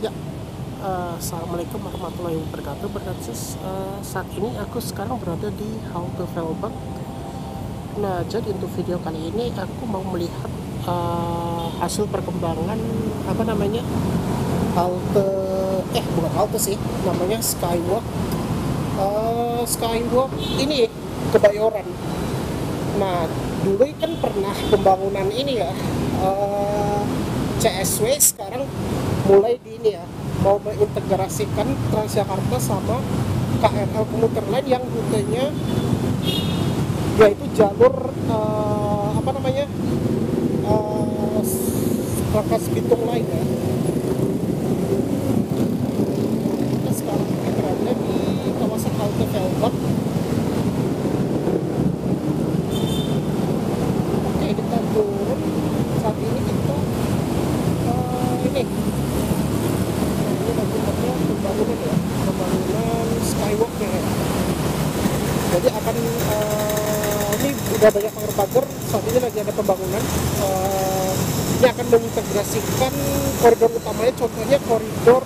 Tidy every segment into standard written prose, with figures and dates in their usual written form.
Ya, Assalamualaikum warahmatullahi wabarakatuh. Saat ini aku sekarang berada di halte Velbak. Nah, jadi untuk video kali ini aku mau melihat hasil perkembangan halte, bukan halte sih, namanya Skywalk. Skywalk ini Kebayoran. Nah, dulu kan pernah pembangunan ini ya, CSW. Sekarang mulai di ini ya, mau mengintegrasikan Transjakarta sama KRL komuter lain yang rutenya yaitu jalur Rangkas Bitung lain ya. Kita sekarang berada di kawasan halte Velbak. Oke, kita turun. Saat ini kita ini lagi pembangunan ya, pembangunan Skywalk ya. Jadi akan ini udah banyak pagar-pagar. Saat ini lagi ada pembangunan. Ini akan mengintegrasikan koridor utamanya, contohnya koridor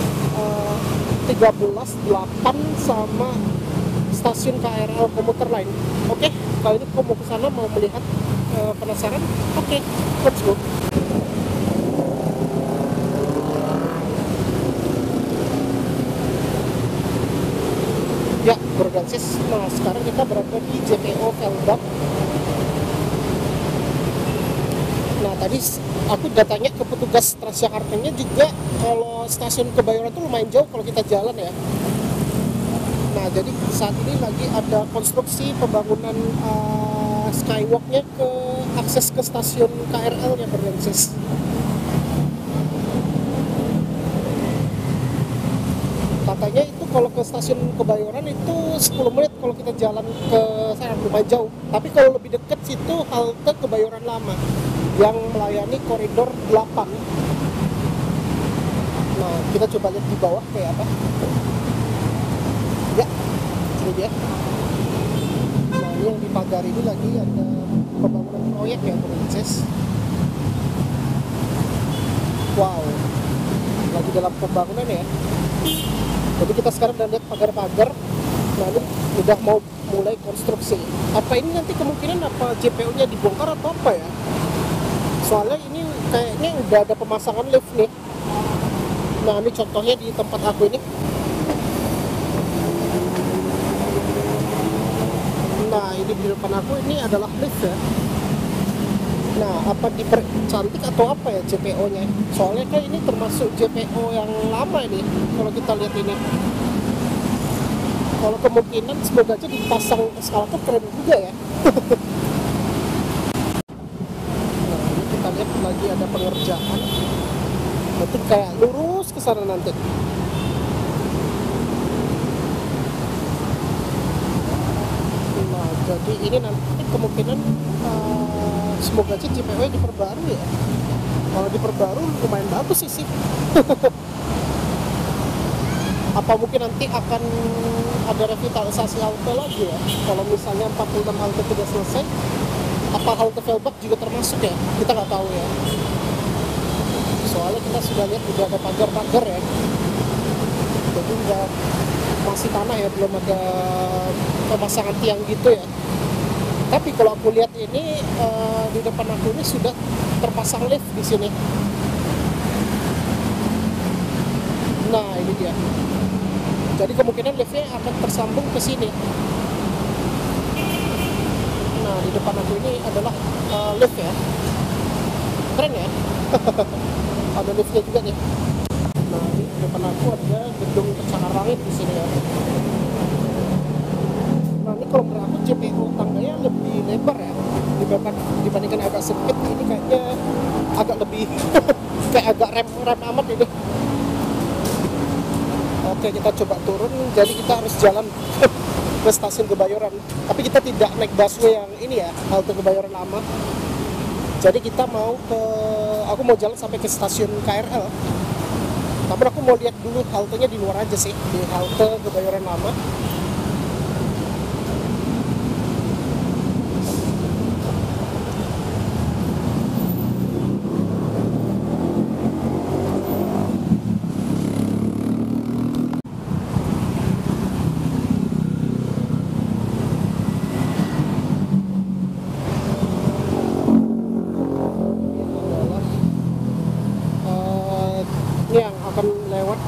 13-8 sama stasiun KRL komuter lain. Oke, kali ini aku mau ke sana, mau melihat, penasaran. Oke, let's go. Ya, Bro-Dansis. Nah, sekarang kita berada di JPO Velbak. Nah, tadi aku udah tanya ke petugas Transjakartanya juga, kalau stasiun Kebayoran itu lumayan jauh kalau kita jalan ya. Nah, jadi saat ini lagi ada konstruksi pembangunan Skywalk-nya ke akses ke stasiun KRL-nya, Bro-Dansis. Katanya itu kalau ke stasiun Kebayoran itu 10 menit kalau kita jalan ke sana, lumayan jauh. Tapi kalau lebih dekat situ halte Kebayoran Lama yang melayani koridor 8. Nah, kita coba lihat di bawah kayak apa. Ya, ini dia. Nah, ini yang di pagar ini lagi ada pembangunan proyek ya, Princess. Wow, lagi dalam pembangunan ya. Jadi kita sekarang udah lihat pagar-pagar. Nah, ini udah mau mulai konstruksi. Apa ini nanti kemungkinan apa JPO-nya dibongkar atau apa ya? Soalnya ini kayaknya udah ada pemasangan lift nih. Nah, ini contohnya di tempat aku ini. Nah, ini di depan aku ini adalah lift ya. Nah, apa dipercantik atau apa ya JPO-nya? Soalnya kan ini termasuk JPO yang lama ini, kalau kita lihat ini. Kalau kemungkinan semoga aja dipasang eskalator, keren juga ya. Nah, ini kita lihat lagi ada pengerjaan. Nanti kayak lurus ke sana nanti. Nah, jadi ini nanti kemungkinan semoga aja JPO-nya diperbarui ya. Kalau diperbarui lumayan bagus sih. Apa mungkin nanti akan ada revitalisasi halte lagi ya? Kalau misalnya 46 halte tidak selesai, apa halte Velbak juga termasuk ya? Kita nggak tahu ya. Soalnya kita sudah lihat udah ada pagar-pagar ya. Jadi udah masih tanah ya, belum ada pemasangan tiang gitu ya. Tapi kalau aku lihat ini di depan aku ini sudah terpasang lift di sini. Nah, ini dia. Jadi kemungkinan liftnya akan tersambung ke sini. Nah, di depan aku ini adalah lift ya. Keren ya. Ada liftnya juga nih. Nah, di depan aku ada gedung pencakar langit di sini ya. Nah, ini kalau menurut aku JPO tangganya lebih lebar ya, dibandingkan agak sempit. Ini kayaknya agak lebih kayak agak rem amat ini. Oke, kita coba turun. Jadi kita harus jalan ke stasiun Kebayoran. Tapi kita tidak naik busway yang ini ya, halte Kebayoran Lama. Jadi kita aku mau jalan sampai ke stasiun KRL. Tapi aku mau lihat dulu haltenya di luar aja sih, di halte Kebayoran Lama.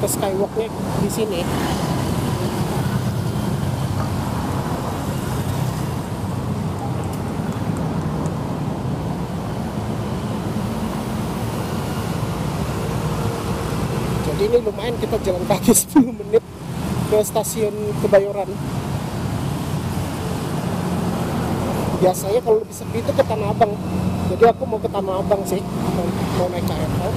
skywalknya di sini. Jadi ini lumayan, kita jalan kaki 10 menit ke stasiun Kebayoran. Biasanya kalau lebih sepi itu ke Tanah Abang. Jadi aku mau ke Tanah Abang sih, mau naik KRL.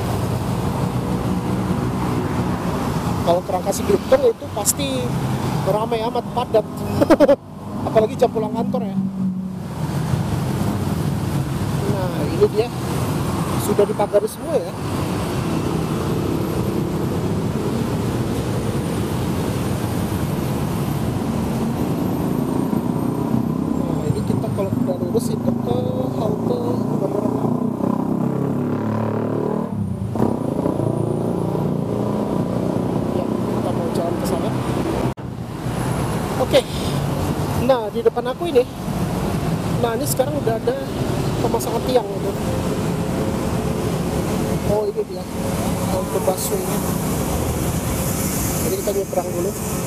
Kalau ke Rangkasi Bitung itu pasti ramai amat, padat. Apalagi jam pulang kantor ya. Nah ini dia, sudah dipagari semua ya. Nah ini kita kalau udah lurus itu ke halte Kebayoran Lama. Ya, kita mau jalan ke sana. Oke. Nah di depan aku ini, nah ini sekarang udah ada pemasangan tiang gitu. Oh ini dia halte busway-nya. Jadi kita nyebrang dulu.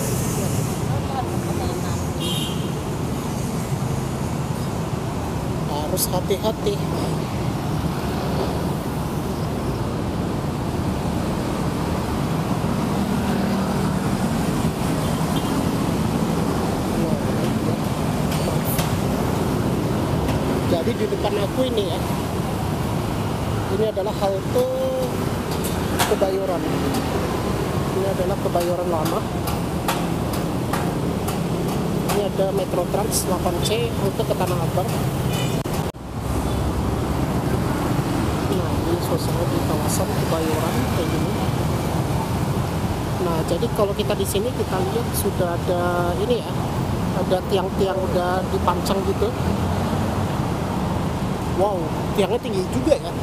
Harus hati-hati. Jadi di depan aku ini ya, ini adalah halte Kebayoran. Ini adalah Kebayoran Lama. Ini ada Metro Trans 8C rute ke Tanah Abang. Nah ini suasana di kawasan Kebayoran kayak gini. Nah jadi kalau kita di sini kita lihat sudah ada ini ya, ada tiang-tiang udah dipancang gitu. Wow, tiangnya tinggi juga ya.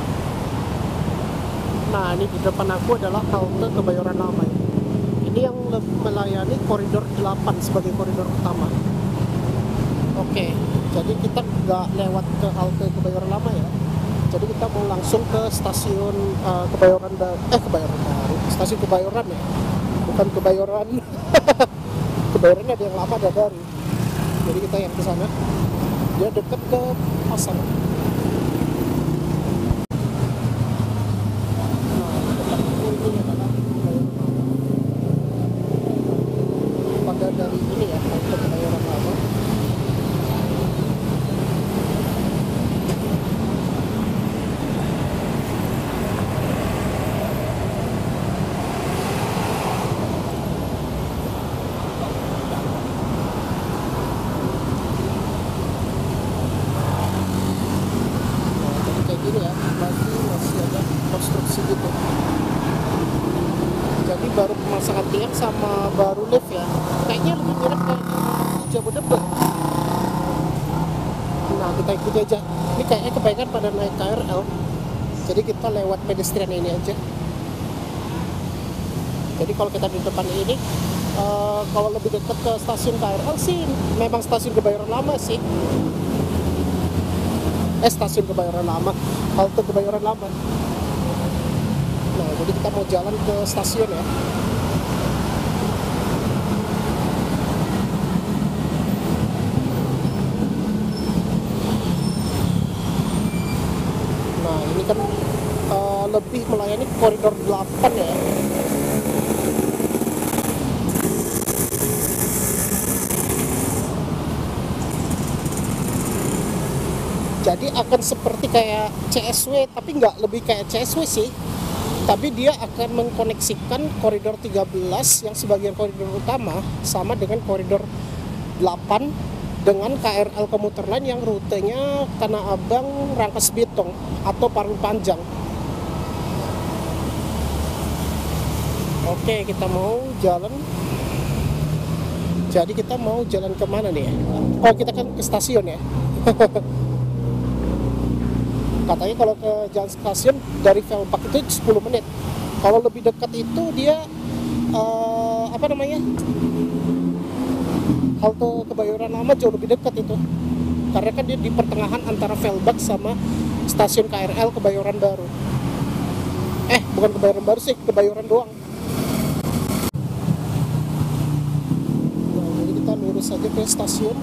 Nah ini di depan aku adalah halte Kebayoran Lama. Ini yang melayani koridor 8 sebagai koridor utama. Oke, jadi kita nggak lewat ke halte Kebayoran Lama ya. Jadi kita mau langsung ke stasiun Kebayoran Baru. Stasiun Kebayoran ya, bukan Kebayoran. Kebayoran ada yang lama, ada baru. Jadi kita yang ke sana. Dia dekat ke pasar. Dari ini ya, halte Kebayoran Lama. Jadi kayak gini ya, masih ada konstruksi gitu. Jadi baru pemasangan tiang sama baru lift ya. Kayaknya lebih mirip kayak Jabodebek. Nah kita ikuti aja. Ini kayaknya kebanyakan pada naik KRL. Jadi kita lewat pedestrian ini aja. Jadi kalau kita di depan ini, kalau lebih dekat ke stasiun KRL sih, memang stasiun Kebayoran Lama sih. Stasiun Kebayoran Lama, halte Kebayoran Lama. Nah, jadi kita mau jalan ke stasiun ya. Nah, ini kan lebih melayani koridor 8 ya. Jadi akan seperti kayak CSW, tapi nggak lebih kayak CSW sih. Tapi dia akan mengkoneksikan koridor 13 yang sebagian koridor utama sama dengan koridor 8 dengan KRL komuter lain yang rutenya Tanah Abang, Rangkas Bitung atau Parung Panjang. Oke, kita mau jalan. Jadi kita mau jalan kemana nih ya? Oh, kita kan ke stasiun ya. Katanya kalau ke jalan stasiun dari Velbak itu 10 menit. Kalau lebih dekat itu dia halte Kebayoran Lama jauh lebih dekat itu. Karena kan dia di pertengahan antara Velbak sama stasiun KRL Kebayoran Baru. Bukan Kebayoran Baru sih, Kebayoran doang. saja ke stasiun.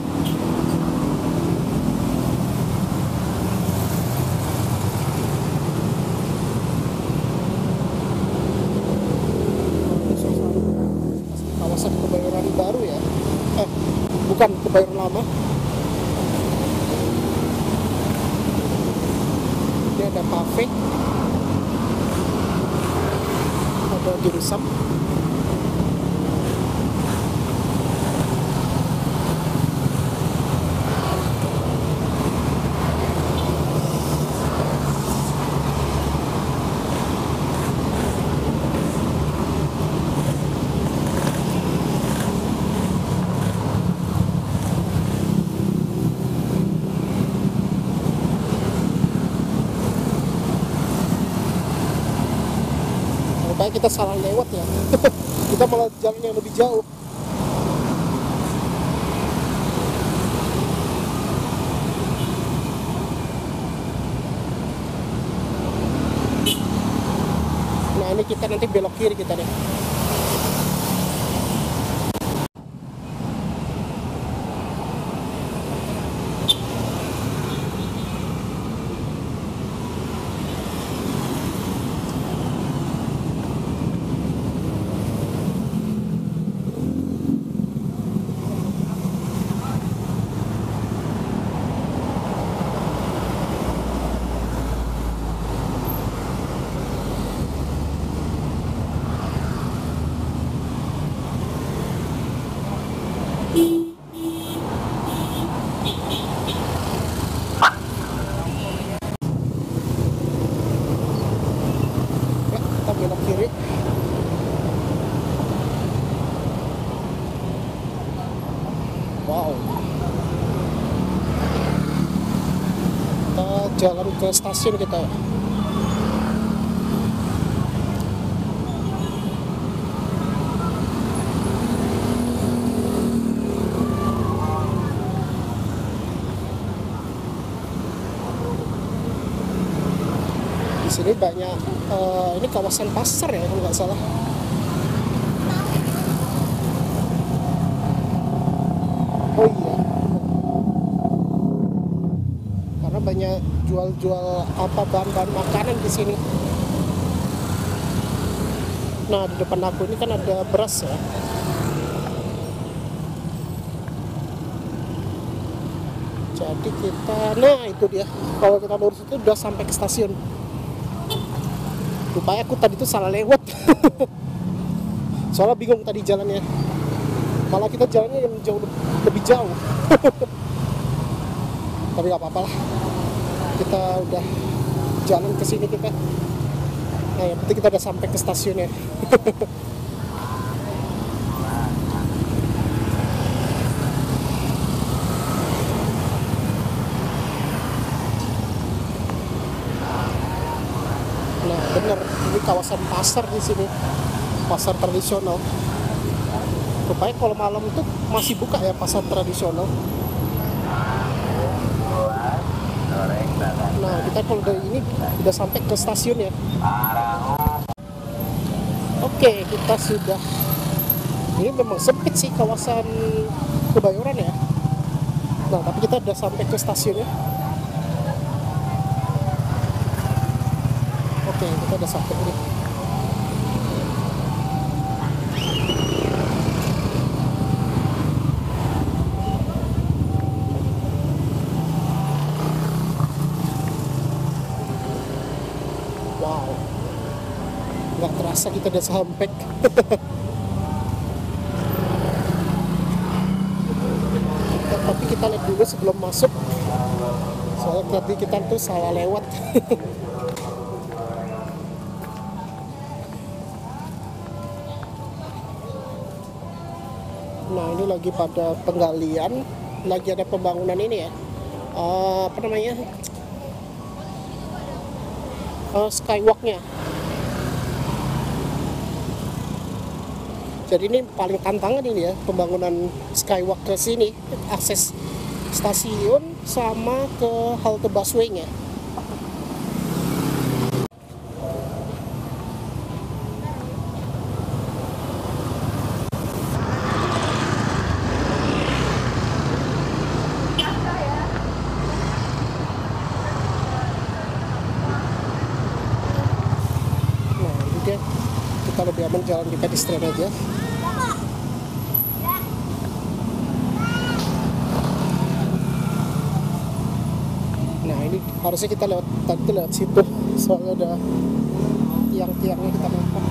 Kawasan Kebayoran baru ya, bukan Kebayoran lama. Ini ada kafe, ada dimsum. Kayak kita salah lewat ya. Kita malah jalan yang lebih jauh. Nah ini kita nanti belok kiri kita nih. Kita belok kiri. Wow. Kita jalan ke stasiun kita. Di sini banyak, ini kawasan pasar ya kalau nggak salah. Oh iya, karena banyak jual-jual apa bahan-bahan makanan di sini. Nah di depan aku ini kan ada beras ya. Jadi kita, nah itu dia. Kalau kita lurus itu udah sampai ke stasiun. Rupanya aku tadi tuh salah lewat. Soalnya bingung tadi jalannya. Malah kita jalannya yang jauh lebih jauh. Tapi gak apa-apa lah. Kita udah jalan ke sini kita. Nah, yang penting kita udah sampai ke stasiunnya. Nah, bener, ini kawasan pasar di sini. Pasar tradisional. Rupanya kalau malam itu masih buka ya pasar tradisional. Nah kita kalau dari ini udah sampai ke stasiun ya. Oke, kita sudah. Ini memang sempit sih kawasan Kebayoran ya. Nah tapi kita udah sampai ke stasiun ya. Oke, kita udah sampai ini. Wow, nggak terasa kita udah sampai. Tapi kita lihat dulu sebelum masuk, soalnya tadi kita tuh salah lewat. Nah ini lagi pada penggalian, lagi ada pembangunan ini ya, apa namanya, skywalknya. Jadi ini paling tantangan ini ya, pembangunan skywalk ke sini, akses stasiun sama ke halte busway-nya. kita lebih aman jalan di pedestrian aja. Nah ini harusnya kita lewat tadi lewat situ, soalnya ada tiang-tiangnya kita nampak.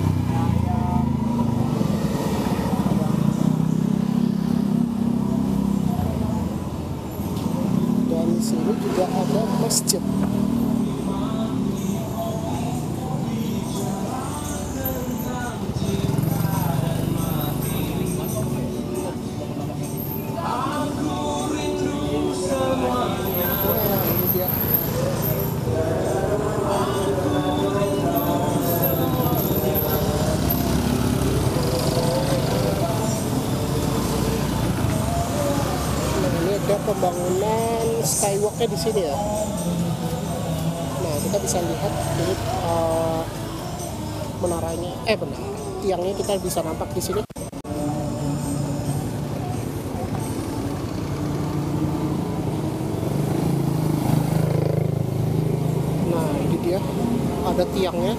Dan di sini juga ada masjid. Pembangunan skywalknya di sini ya. Nah kita bisa lihat ini menaranya, tiangnya kita bisa nampak di sini. Nah ini dia, ada tiangnya.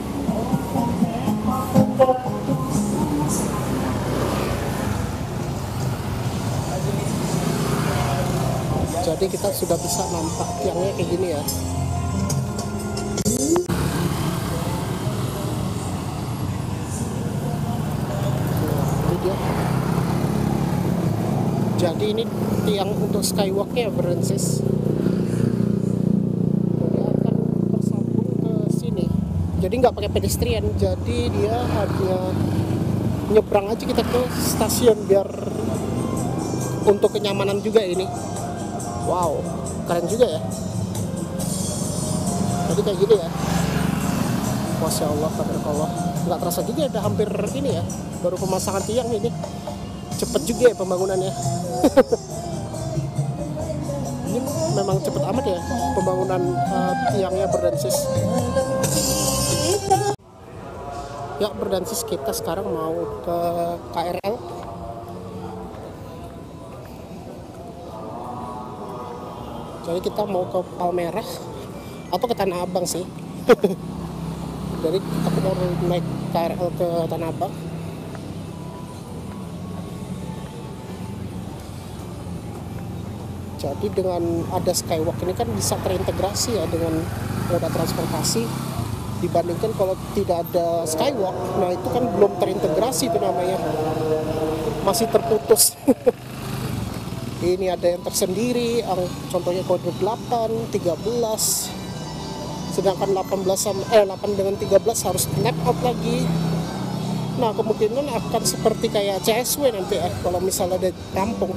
Jadi kita sudah bisa nampak tiangnya kayak gini ya. Nah, ini dia. Jadi ini tiang untuk skywalknya, Francis. Dia akan tersambung ke sini. Jadi nggak pakai pedestrian. Jadi dia hanya nyebrang aja kita ke stasiun biar untuk kenyamanan juga ini. Wow, keren juga ya. Jadi kayak gini ya. Masya Allah, tabarakallah. Nggak terasa juga udah hampir ini ya. Baru pemasangan tiang ini. Cepet juga ya pembangunannya. Ini memang cepet amat ya pembangunan tiangnya, Berdansis. Ya, Berdansis, kita sekarang mau ke KRL. Jadi kita mau ke Palmerah atau ke Tanah Abang sih. Jadi aku mau naik KRL ke Tanah Abang. Jadi dengan ada skywalk ini kan bisa terintegrasi ya dengan moda transportasi, dibandingkan kalau tidak ada skywalk. Nah itu kan belum terintegrasi, itu namanya masih terputus. Ini ada yang tersendiri, contohnya kode 8, 13, sedangkan 8 dengan 13 harus snap out lagi. Nah kemungkinan akan seperti kayak CSW nanti ya, kalau misalnya ada rampung.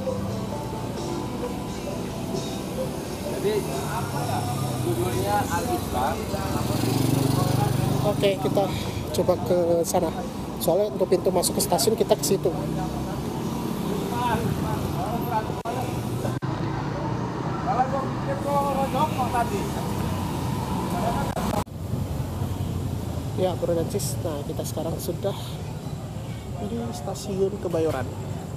Jadi judulnya Al-Islam. Oke, kita coba ke sana. Soalnya untuk pintu masuk ke stasiun kita ke situ. Ya, Berdansis. Nah, kita sekarang sudah di stasiun Kebayoran.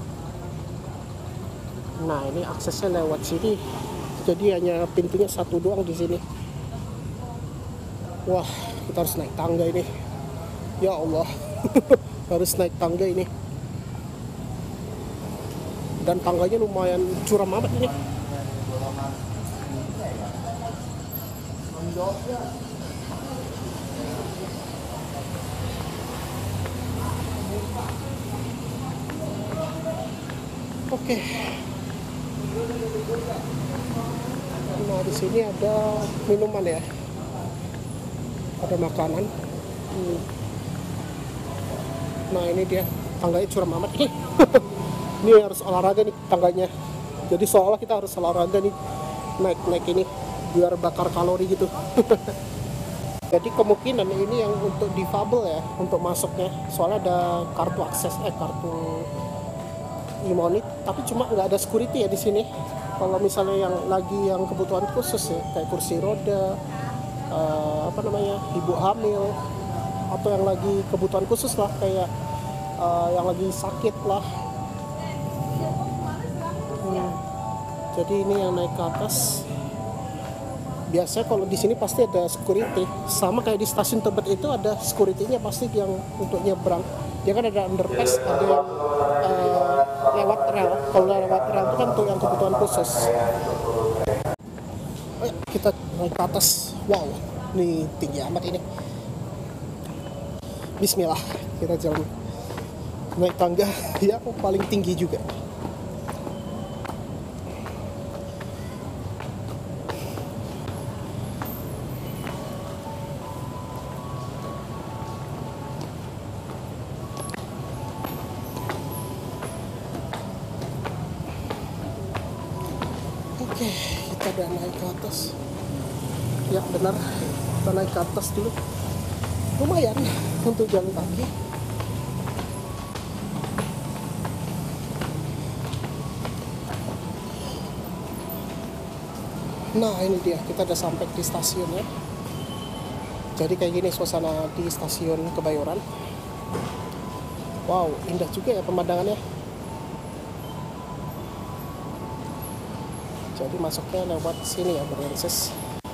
Nah, ini aksesnya lewat sini. Jadi hanya pintunya satu doang di sini. Wah, kita harus naik tangga ini. Ya Allah, harus naik tangga ini. Dan tangganya lumayan curam amat ini. Oke. Nah, di sini ada minuman ya. Ada makanan. Nah, ini dia tangganya curam amat ini. Ini harus olahraga nih tangganya. Jadi seolah kita harus olahraga nih naik ini biar bakar kalori gitu. Jadi kemungkinan ini yang untuk difabel ya, untuk masuknya. Soalnya ada kartu akses, kartu imonit, tapi cuma nggak ada security ya di sini. Kalau misalnya yang kebutuhan khusus ya, kayak kursi roda, ibu hamil, atau yang lagi kebutuhan khusus lah, kayak yang lagi sakit lah. Jadi ini yang naik ke atas. Biasanya kalau di sini pasti ada security, sama kayak di stasiun Tebet itu ada security-nya pasti yang untuk nyebrang. Dia kan ada underpass, ada yang lewat rel. Kalau lewat rel itu kan untuk yang kebutuhan khusus. Ayo kita naik ke atas. Wow, ini tinggi amat ini. Bismillah, kita jalan naik tangga yang paling tinggi juga. Oke, kita udah naik ke atas. Ya benar, kita naik ke atas dulu. Lumayan untuk jalan kaki. Nah ini dia, kita udah sampai di stasiun ya. Jadi kayak gini suasana di stasiun Kebayoran. Wow, indah juga ya pemandangannya. Jadi masuknya lewat sini ya, berakses.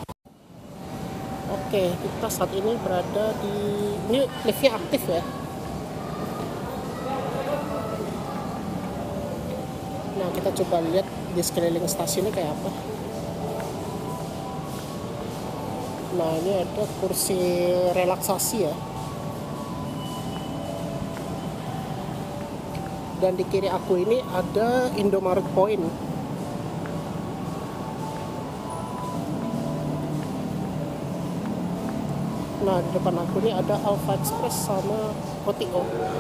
Oke, kita saat ini berada di... Ini liftnya aktif ya. Nah, kita coba lihat di sekeliling stasiunnya kayak apa. Nah, ini ada kursi relaksasi ya. Dan di kiri aku ini ada Indomaret Point. Nah, di depan aku ini ada Alpha Express sama OTO.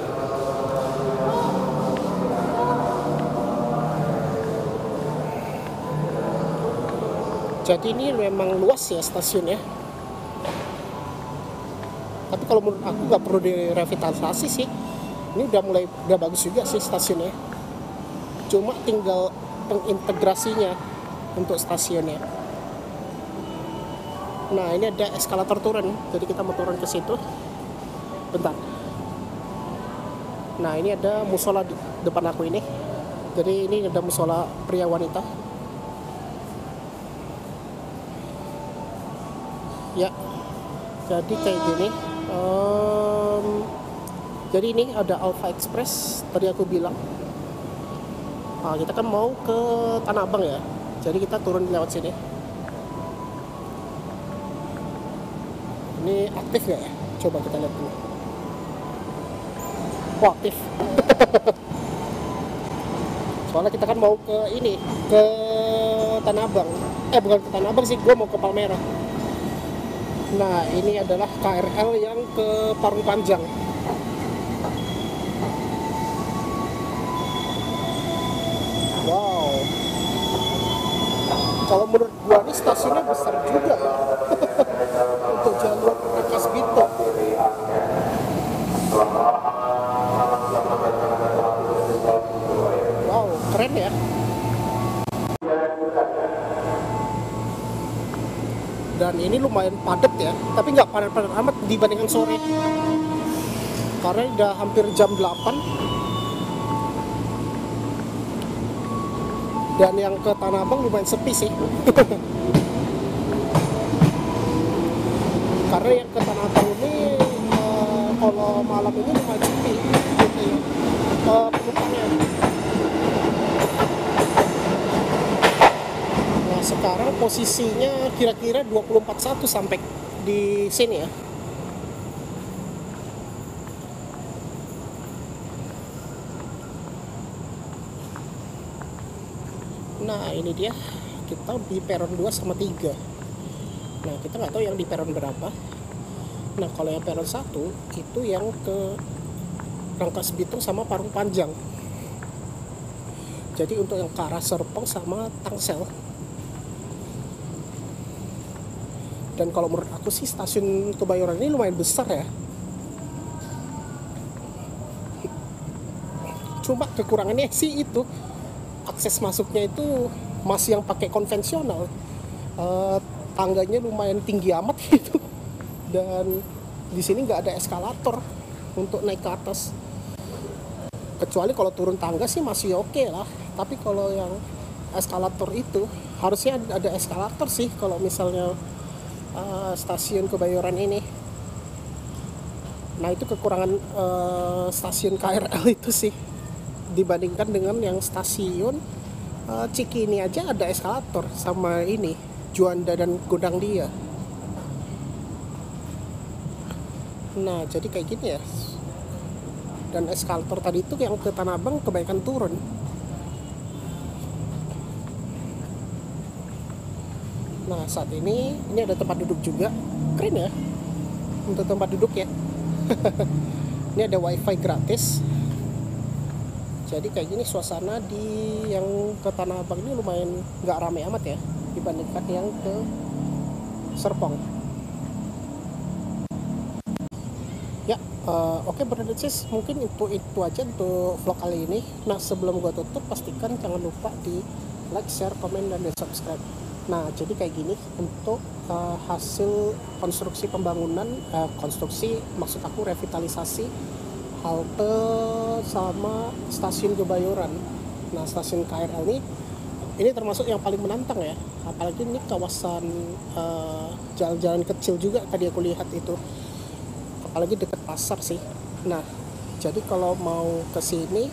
Jadi ini memang luas ya stasiunnya. Tapi kalau menurut aku nggak perlu direvitalisasi sih. Ini udah bagus juga sih stasiunnya. Cuma tinggal pengintegrasinya untuk stasiunnya. Nah, ini ada eskalator turun. Jadi kita mau turun ke situ. Bentar. Nah, ini ada musola di depan aku ini. Jadi ini ada musola pria wanita. Ya. Jadi kayak gini. Jadi ini ada Alpha Express tadi aku bilang. Nah, kita kan mau ke Tanah Abang ya. Jadi kita turun lewat sini. Ini aktif nggak ya? Coba kita lihat dulu. Wah, aktif. Soalnya kita kan mau ke ini, ke Tanah Abang. Bukan ke Tanah Abang sih, gue mau ke Palmerah. Nah, ini adalah KRL yang ke Parung Panjang. Wow. Kalau menurut gua nih stasiunnya besar juga ya. Untuk jalur Rangkas Bitung. Wow, keren ya. Dan ini lumayan padat ya, tapi nggak padat-padat amat dibandingkan sore. Karena udah hampir jam 8. Dan yang ke Tanah Abang lumayan sepi sih. Karena yang ke Tanah Abang ini kalau malam ini lumayan sepi gitu ya, penumpangnya. Nah, sekarang posisinya kira-kira 24.1 sampai di sini ya. Nah, ini dia, kita di peron 2 sama 3. Nah, kita nggak tahu yang di peron berapa. Nah, kalau yang peron 1 itu yang ke Rangkas Bitung sama Parung Panjang. Jadi untuk yang ke arah Serpong sama Tangsel. Dan kalau menurut aku sih stasiun Kebayoran ini lumayan besar ya. Cuma kekurangannya sih itu, akses masuknya itu masih yang pakai konvensional. Tangganya lumayan tinggi amat gitu. Dan di sini nggak ada eskalator untuk naik ke atas. Kecuali kalau turun tangga sih masih oke lah. Tapi kalau yang eskalator itu harusnya ada eskalator sih kalau misalnya stasiun Kebayoran ini. Nah itu kekurangan stasiun KRL itu sih, dibandingkan dengan yang stasiun Cikini aja ada eskalator sama ini Juanda dan Godang Dia. Nah jadi kayak gini ya. Dan eskalator tadi itu yang ke Tanah Abang kebanyakan turun. Nah saat ini ada tempat duduk juga, keren ya untuk tempat duduk ya. Ini ada wifi gratis. Jadi kayak gini suasana di yang ke Tanah Abang ini lumayan nggak ramai amat ya dibandingkan yang ke Serpong. Ya, oke brother sis, mungkin itu aja untuk vlog kali ini. Nah sebelum gua tutup, pastikan jangan lupa di like, share, komen, dan di subscribe. Nah jadi kayak gini untuk hasil konstruksi pembangunan, konstruksi maksud aku revitalisasi halte sama stasiun Kebayoran. Nah stasiun KRL ini termasuk yang paling menantang ya, apalagi ini kawasan jalan-jalan kecil juga tadi aku lihat itu, apalagi dekat pasar sih. Nah jadi kalau mau ke sini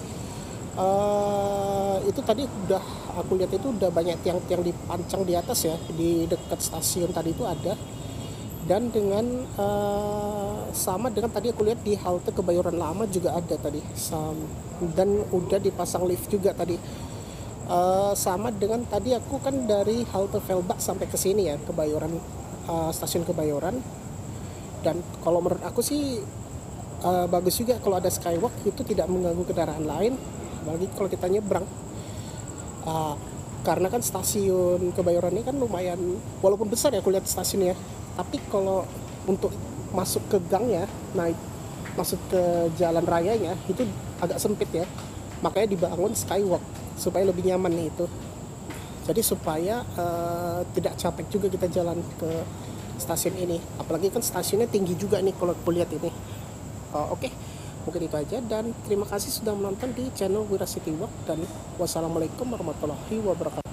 itu tadi udah aku lihat itu udah banyak tiang-tiang dipancang di atas ya, di dekat stasiun tadi itu ada. Dan dengan sama dengan tadi aku lihat di halte Kebayoran Lama juga ada tadi, dan udah dipasang lift juga tadi. Sama dengan tadi aku kan dari halte Velbak sampai ke sini ya, Kebayoran, stasiun Kebayoran. Dan kalau menurut aku sih bagus juga kalau ada skywalk, itu tidak mengganggu kendaraan lain, apalagi kalau kita nyebrang. Karena kan stasiun Kebayoran ini kan lumayan, walaupun besar ya aku lihat stasiunnya, tapi kalau untuk masuk ke gangnya, naik masuk ke jalan rayanya itu agak sempit ya, makanya dibangun skywalk supaya lebih nyaman nih itu. Jadi supaya tidak capek juga kita jalan ke stasiun ini, apalagi kan stasiunnya tinggi juga nih kalau aku lihat ini. Oke, mungkin itu aja, dan terima kasih sudah menonton di channel Wira City Walk, dan wassalamualaikum warahmatullahi wabarakatuh.